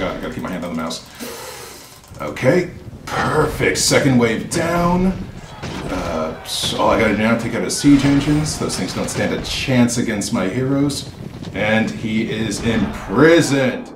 god, I gotta keep my hand on the mouse. Okay, perfect. Second wave down. So all I gotta do now, take out his siege engines. Those things don't stand a chance against my heroes. And he is imprisoned.